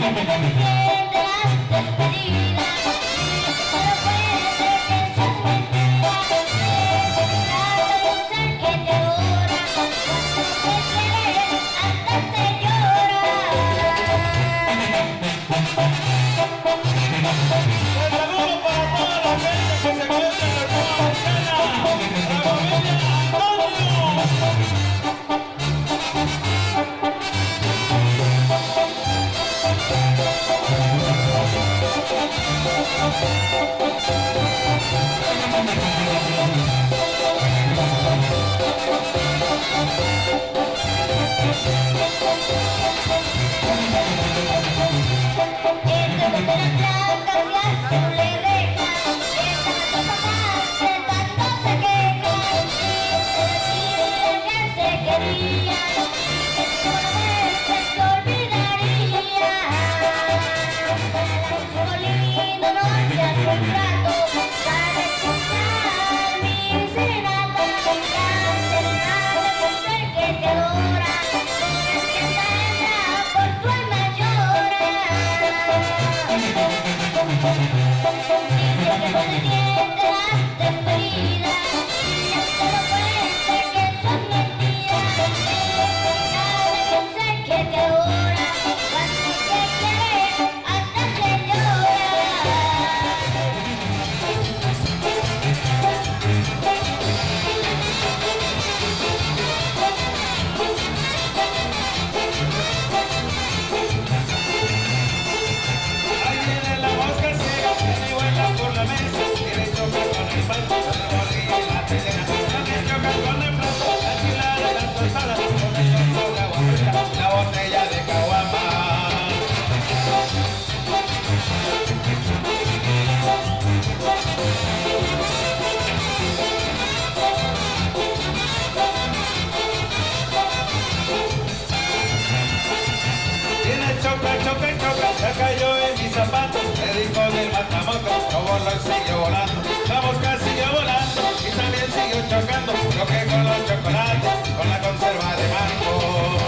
Ya cayó en mis zapatos, me dijo del matamoco, no voló y siguió volando. La mosca siguió volando y también siguió chocando, lo que con los chocolates, con la conserva de mango.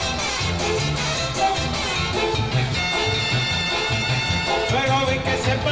Luego vi que se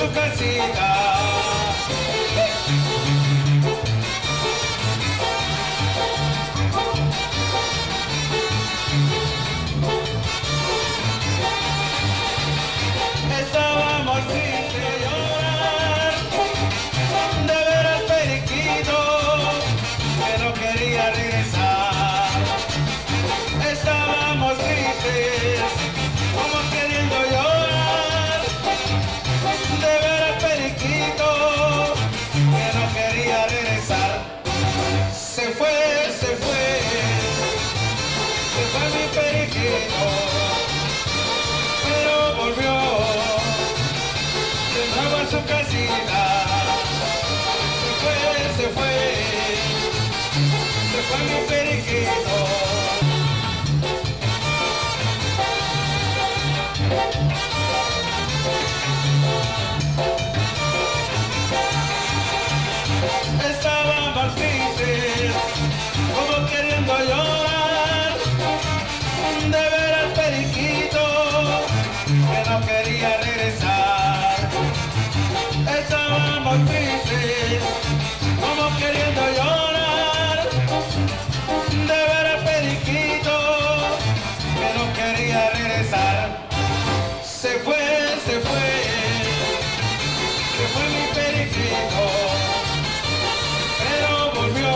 su casita. Estábamos tristes de llorar, de ver al periquito que no quería regresar. Estábamos tristes, como queriendo llorar, de ver al periquito que no quería regresar. Se fue mi periquito, pero volvió de nuevo a su casita. Se fue mi periquito. Estábamos tristes, como queriendo llorar, de ver al periquito que no quería regresar. Estábamos tristes, como queriendo llorar, de ver al periquito que no quería regresar. Se fue mi periquito, pero volvió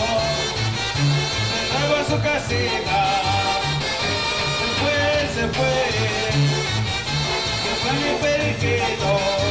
de nuevo a su casita. Se fue mi periquito.